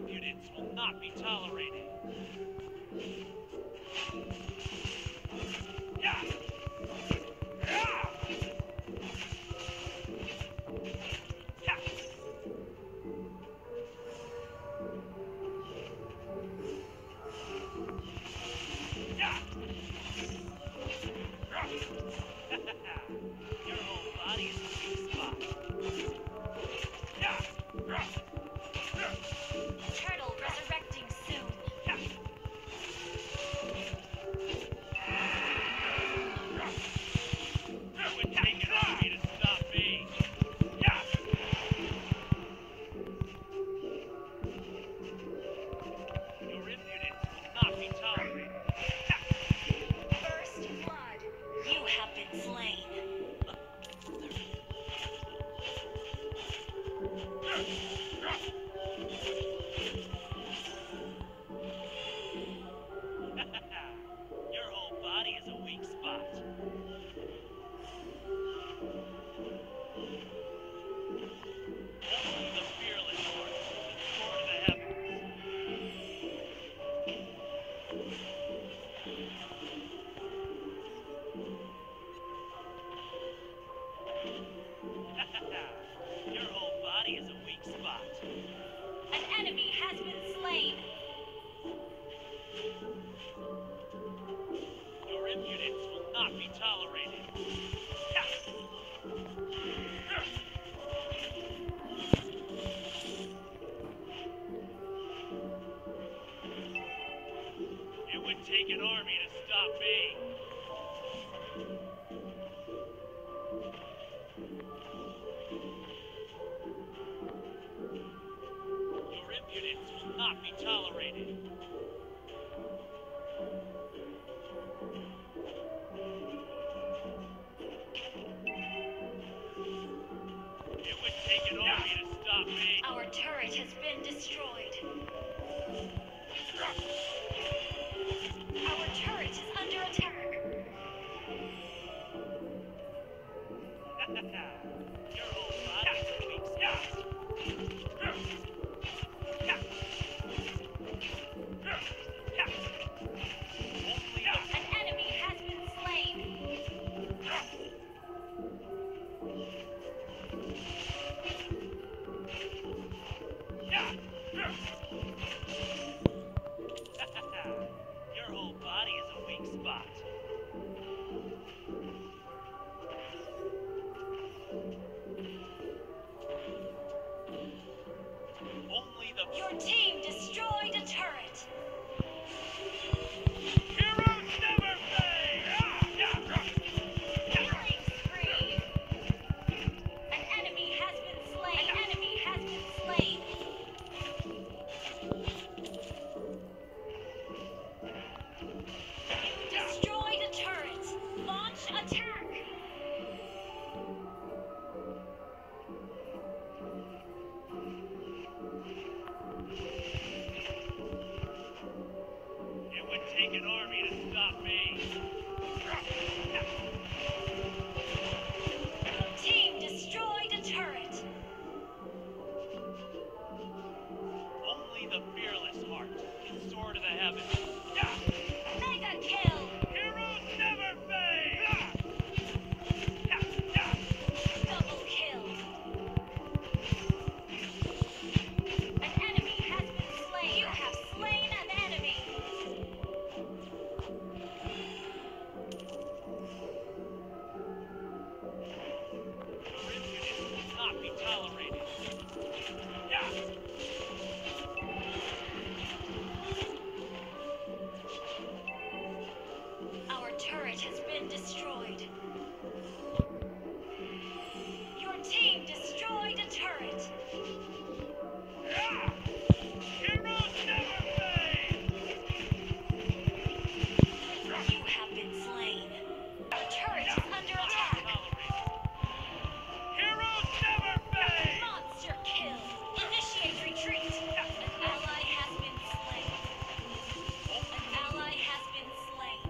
impudence will not be tolerated. Yeah! Yeah! Yeah! Yeah! Your whole body is a weak spot. Yeah! Turtle resurrecting soon. Yeah! It would take an army to stop me. Yeah! Your impudence will not be tolerated. First blood. You have been slain. Your whole body is a weak spot. Only the fearless heart can soar to the heavens. Your whole body is a weak spot. An enemy has been slain. Your impudence will not be tolerated. Yeah. It would take an army to stop me. Your impudence will not be tolerated. It would take an army to stop me. Our turret has been destroyed. Our turret is under attack. Your whole body is a weak spot. Only An enemy has been slain. Your whole body is a weak spot. Only the Your team destroyed a turret. heroes never fade! Killing spree. An enemy has been slain. An enemy has been slain. You destroyed a turret. Launch attack. It would take an army to stop me. Team destroyed a turret. Only the fearless heart can soar to the heavens. Mega kill. Heroes never fade! Double kill. An enemy has been slain. You have slain an enemy. Your impudence will not be tolerated. Our turret has been destroyed. Your team destroyed a turret. Heroes never fade! You have been slain. Our turret is under attack. Heroes never fade! Monster kill. Initiate retreat. An ally has been slain. An ally has been slain.